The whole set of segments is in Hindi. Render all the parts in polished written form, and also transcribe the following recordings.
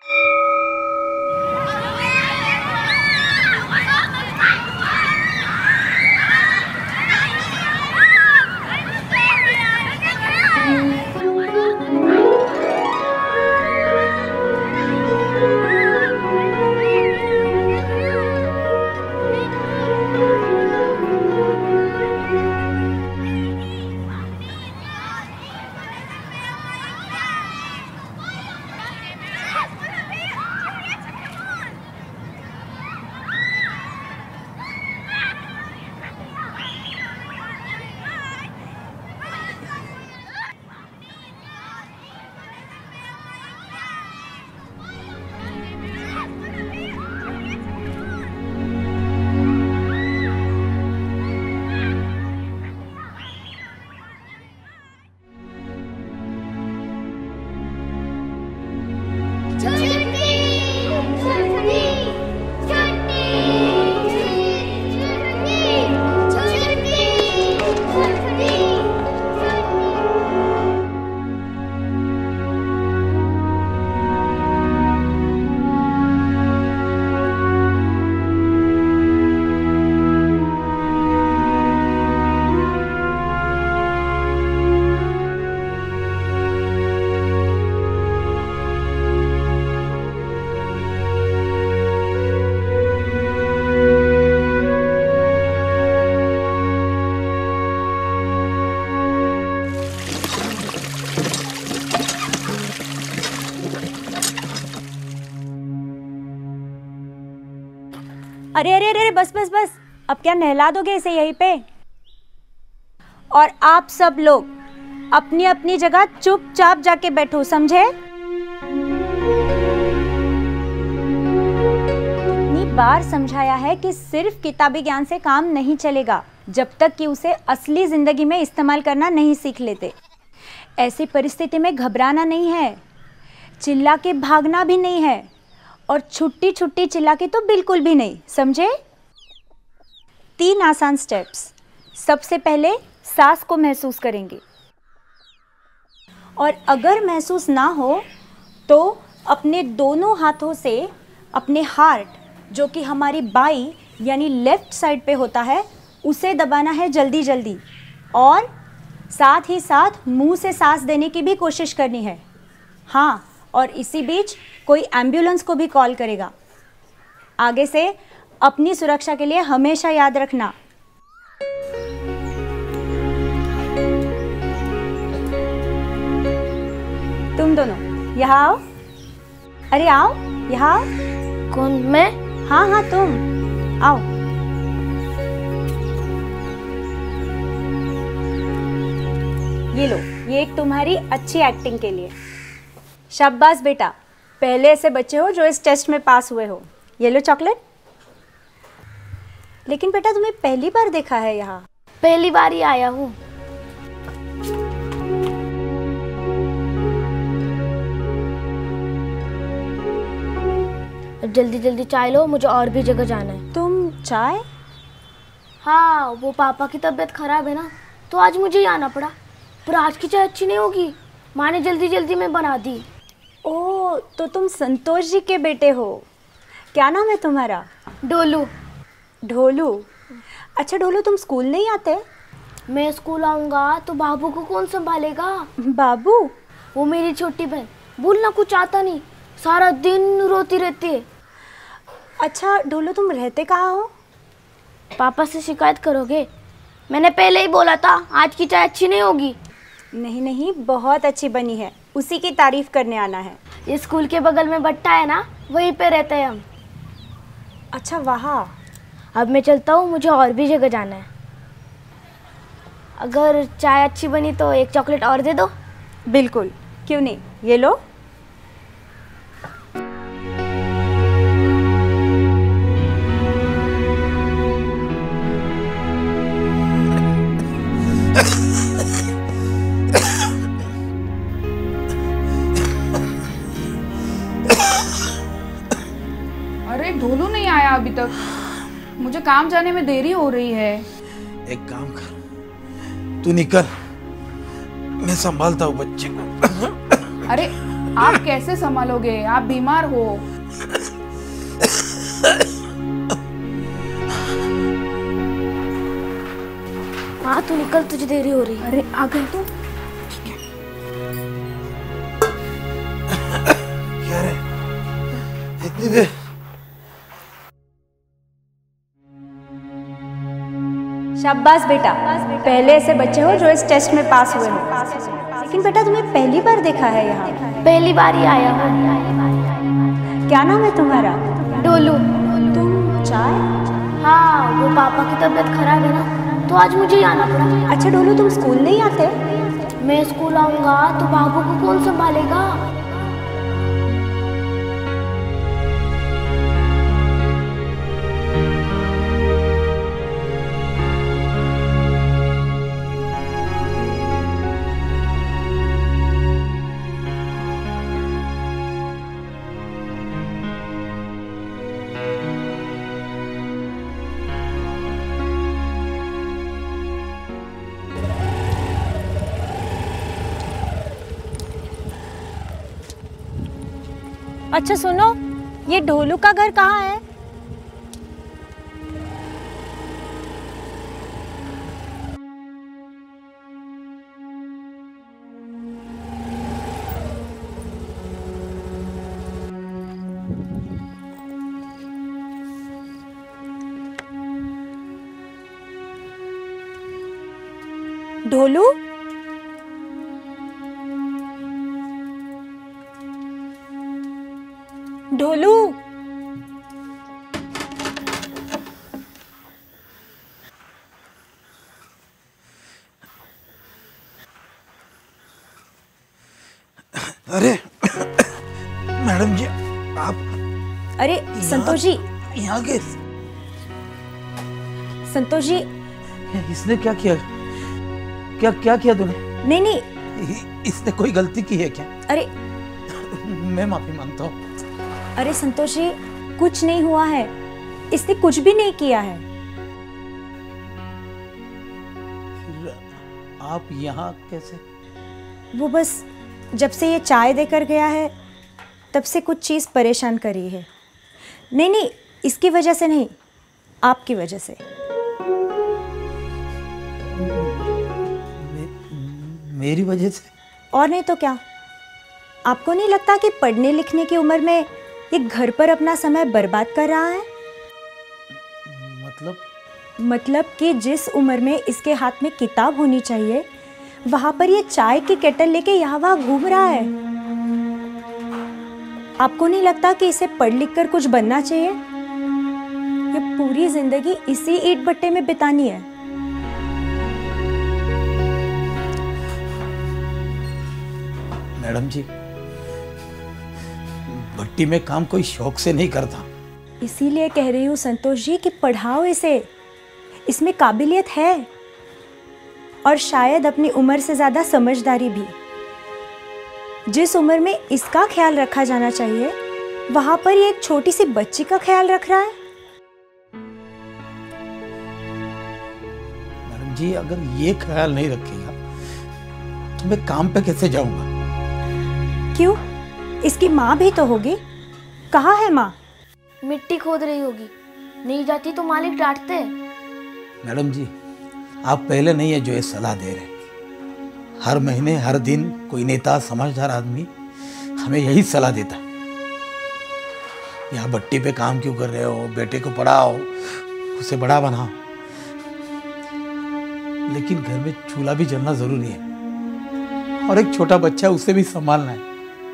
अरे अरे अरे बस बस बस, अब क्या नहला दोगे इसे यहीं पे? और आप सब लोग अपनी अपनी जगह चुपचाप जाके बैठो, समझे? इतनी बार समझाया है कि सिर्फ किताबी ज्ञान से काम नहीं चलेगा जब तक कि उसे असली जिंदगी में इस्तेमाल करना नहीं सीख लेते। ऐसी परिस्थिति में घबराना नहीं है, चिल्ला के भागना भी नहीं है, और छुट्टी छुट्टी चिल्ला के तो बिल्कुल भी नहीं, समझे? 3 आसान स्टेप्स। सबसे पहले सांस को महसूस करेंगे, और अगर महसूस ना हो तो अपने दोनों हाथों से अपने हार्ट, जो कि हमारी बाई यानी लेफ्ट साइड पे होता है, उसे दबाना है जल्दी जल्दी, और साथ ही साथ मुंह से सांस देने की भी कोशिश करनी है। हाँ, और इसी बीच कोई एम्बुलेंस को भी कॉल करेगा। आगे से अपनी सुरक्षा के लिए हमेशा याद रखना। तुम दोनों यहाँ आओ। अरे आओ, यहाँ आओ। कौन, मैं? हाँ हाँ तुम आओ। ये लो, ये एक तुम्हारी अच्छी एक्टिंग के लिए। शाबाश बेटा, पहले ऐसे बच्चे हो जो इस टेस्ट में पास हुए हो। ये लो चॉकलेट। लेकिन बेटा तुम्हें पहली बार देखा है यहाँ? पहली बार ही आया हूँ। जल्दी जल्दी चाय लो, मुझे और भी जगह जाना है। तुम चाय? हाँ, वो पापा की तबीयत खराब है ना, तो आज मुझे ही आना पड़ा। पर आज की चाय अच्छी नहीं होगी, माँ ने जल्दी जल्दी में बना दी। ओह, तो तुम संतोष जी के बेटे हो। क्या नाम है तुम्हारा? ढोलू। ढोलू? अच्छा ढोलू, तुम स्कूल नहीं आते? मैं स्कूल आऊँगा तो बाबू को कौन संभालेगा? बाबू? वो मेरी छोटी बहन, बोलना कुछ आता नहीं, सारा दिन रोती रहती है। अच्छा ढोलू, तुम रहते कहाँ हो? पापा से शिकायत करोगे? मैंने पहले ही बोला था आज की चाय अच्छी नहीं होगी। नहीं नहीं, बहुत अच्छी बनी है, उसी की तारीफ करने आना है। ये स्कूल के बगल में भट्टा है ना, वहीं पे रहते हैं हम। अच्छा वहाँ? अब मैं चलता हूँ, मुझे और भी जगह जाना है। अगर चाय अच्छी बनी तो एक चॉकलेट और दे दो। बिल्कुल, क्यों नहीं, ये लो। अरे ढोलू नहीं आया अभी तक, मुझे काम जाने में देरी हो रही है। एक काम कर, तू निकल, मैं संभालता हूँ बच्चे को। अरे आप कैसे संभालोगे? आप बीमार हो। हाँ तू निकल, तुझे देरी हो रही है। अरे आ गए तो क्या रे इतनी देर? शाबाश बेटा, पहले ऐसे बच्चे हो जो इस टेस्ट में पास हुए हो। लेकिन बेटा तुम्हें पहली बार देखा है यहाँ? पहली बार ही आया हूँ। क्या नाम है तुम्हारा? डोलू। तुम चाय? हाँ वो पापा की तबीयत खराब है ना, तो आज मुझे ही आना पड़ा। अच्छा डोलू, तुम स्कूल नहीं आते? मैं स्कूल आऊंगा तो बाबू को कौन संभालेगा? अच्छा सुनो, ये ढोलू का घर कहाँ है? ढोलू? ढोलू? अरे मैडम जी आप अरे संतोष जी, यहाँ के? संतोष जी। इसने क्या किया? क्या किया तूने? नहीं नहीं। इसने कोई गलती की है क्या? अरे मैं माफी मांगता हूँ। अरे संतोष जी, कुछ नहीं हुआ है, इसने कुछ भी नहीं किया है। आप यहाँ कैसे? वो बस जब से ये चाय देकर गया है तब से कुछ चीज़ परेशान कर रही है। नहीं नहीं, इसकी वजह से नहीं, आपकी वजह से। मेरी वजह से? और नहीं तो क्या। आपको नहीं लगता कि पढ़ने लिखने की उम्र में ये घर पर अपना समय बर्बाद कर रहा है? मतलब कि जिस उम्र में इसके हाथ में किताब होनी चाहिए, वहां पर ये चाय की केटल लेके यहाँ वहाँ घूम रहा है। आपको नहीं लगता कि इसे पढ़ लिख कर कुछ बनना चाहिए? ये पूरी जिंदगी इसी ईंट भट्टे में बितानी है। मैडम जी, भट्टी में काम कोई शौक से नहीं करता। इसीलिए कह रही हूँ संतोष जी कि पढ़ाओ इसे, इसमें काबिलियत है और शायद अपनी उम्र से ज़्यादा समझदारी भी। जिस उम्र में इसका ख्याल रखा जाना चाहिए, वहाँ पर ये एक छोटी सी बच्ची का ख्याल रख रहा है। मैडम जी, अगर ये ख्याल नहीं रखेगा तो मैं काम पे कैसे जाऊंगा? क्यों? इसकी माँ भी तो होगी। कहाँ है माँ? मिट्टी खोद रही होगी, नहीं जाती तो मालिक डांटते। मैडम जी, आप पहले नहीं है जो ये सलाह दे रहे। हर महीने हर दिन कोई नेता समझदार आदमी हमें यही सलाह देता, यहाँ भट्टी पे काम क्यों कर रहे हो, बेटे को पढ़ाओ, उसे बड़ा बनाओ। लेकिन घर में चूल्हा भी जलना जरूरी है और एक छोटा बच्चा, उसे भी संभालना है।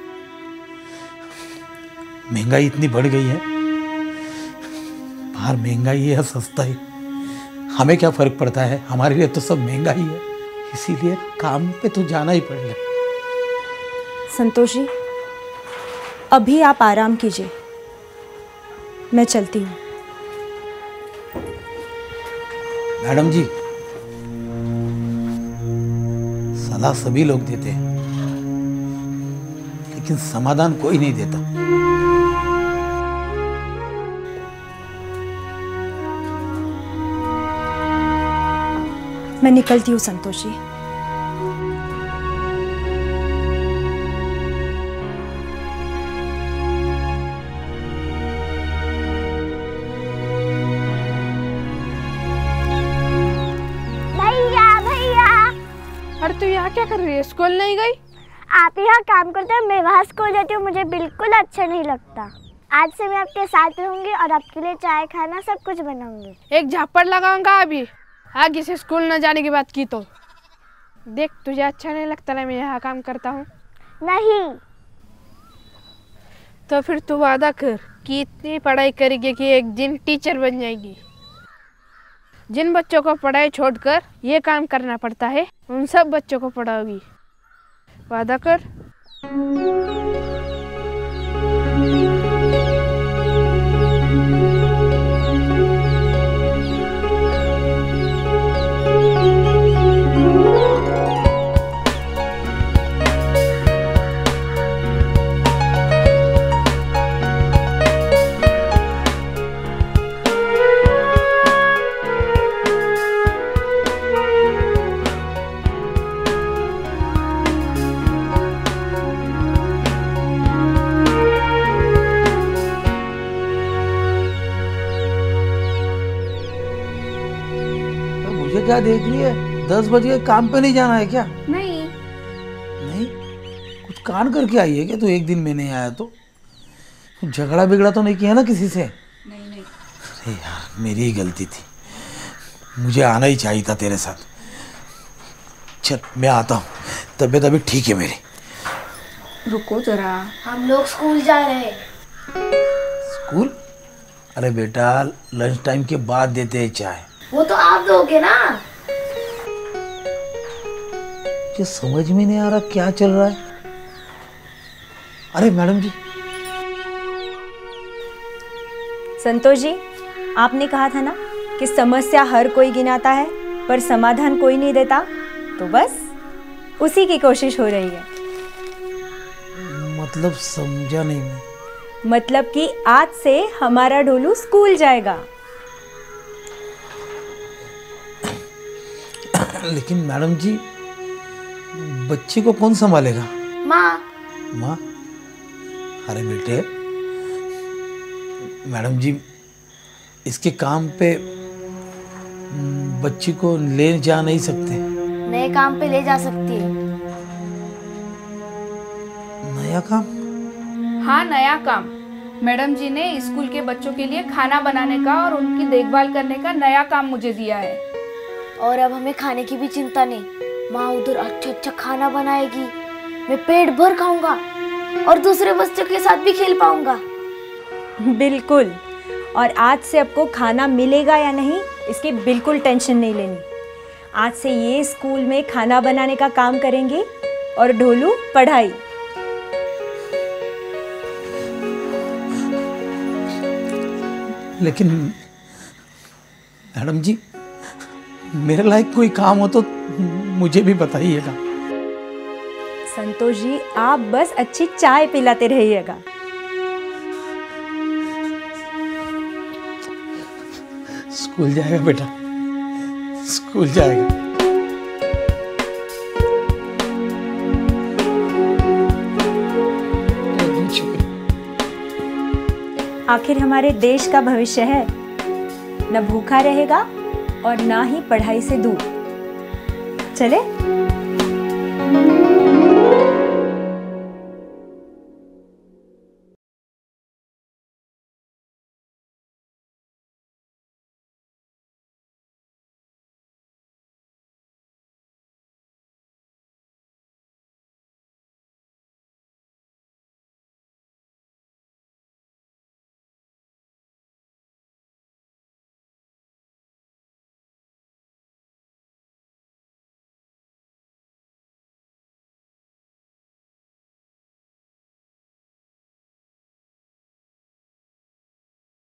महंगाई इतनी बढ़ गई है, बाहर महंगाई है या सस्ता है, हमें क्या फर्क पड़ता है? हमारे लिए तो सब महंगा ही है, इसीलिए काम पे तो जाना ही पड़ेगा। संतोष जी, अभी आप आराम कीजिए, मैं चलती हूँ। मैडम जी, सलाह सभी लोग देते हैं, लेकिन समाधान कोई नहीं देता। मैं निकलती हूँ संतोष जी। और तू यहाँ क्या कर रही है? स्कूल नहीं गई? आप यहाँ काम करते हो, मैं वहाँ स्कूल जाती हूँ, मुझे बिल्कुल अच्छा नहीं लगता। आज से मैं आपके साथ रहूंगी और आपके लिए चाय खाना सब कुछ बनाऊंगी। एक झापड़ लगाऊंगा अभी आगे से स्कूल न जाने की बात की तो। देख तुझे अच्छा नहीं लगता ना मैं यहाँ काम करता हूँ? नहीं। तो फिर तू वादा कर कि इतनी पढ़ाई करेगी कि एक दिन टीचर बन जाएगी। जिन बच्चों को पढ़ाई छोड़कर ये काम करना पड़ता है उन सब बच्चों को पढ़ाओगी। वादा कर। मुझे क्या देख रही है? 10 बज गए, काम पे नहीं जाना है क्या? नहीं। नहीं? कुछ कान करके आई है क्या? तो एक दिन में नहीं आया तो झगड़ा बिगड़ा तो नहीं किया ना किसी से? नहीं। अरे यार मेरी ही गलती थी, मुझे आना ही चाहिए था तेरे साथ। चल मैं आता हूँ, तबीयत अभी ठीक है मेरी। रुको जरा। हम लोग स्कूल जा रहे हैं। स्कूल? अरे बेटा लंच टाइम के बाद देते हैं चाय। वो तो आप दोगे ना। मुझे समझ में नहीं आ रहा क्या चल रहा है। अरे मैडम जी। संतोष जी, आपने कहा था ना कि समस्या हर कोई गिनाता है पर समाधान कोई नहीं देता, तो बस उसी की कोशिश हो रही है। मतलब समझा नहीं मैं। मतलब कि आज से हमारा ढोलू स्कूल जाएगा। लेकिन मैडम जी बच्चे को कौन संभालेगा? माँ। माँ? अरे बेटे मैडम जी इसके काम पे बच्ची को ले जा नहीं सकते? नए काम पे ले जा सकती है। नया काम? हाँ नया काम। मैडम जी ने स्कूल के बच्चों के लिए खाना बनाने का और उनकी देखभाल करने का नया काम मुझे दिया है। और अब हमें खाने की भी चिंता नहीं। माँ उधर अच्छा अच्छा खाना बनाएगी, मैं पेट भर खाऊंगा और दूसरे बच्चों के साथ भी खेल पाऊंगा। बिल्कुल। और आज से आपको खाना मिलेगा या नहीं इसकी बिल्कुल टेंशन नहीं लेनी। आज से ये स्कूल में खाना बनाने का काम करेंगे और ढोलू पढ़ाई। लेकिन मैडम जी मेरे लायक कोई काम हो तो मुझे भी बताइएगा। संतोष जी आप बस अच्छी चाय पिलाते रहिएगा। स्कूल जाएगा बेटा, स्कूल जाएगा। आखिर हमारे देश का भविष्य है, न भूखा रहेगा और ना ही पढ़ाई से दूर। चले?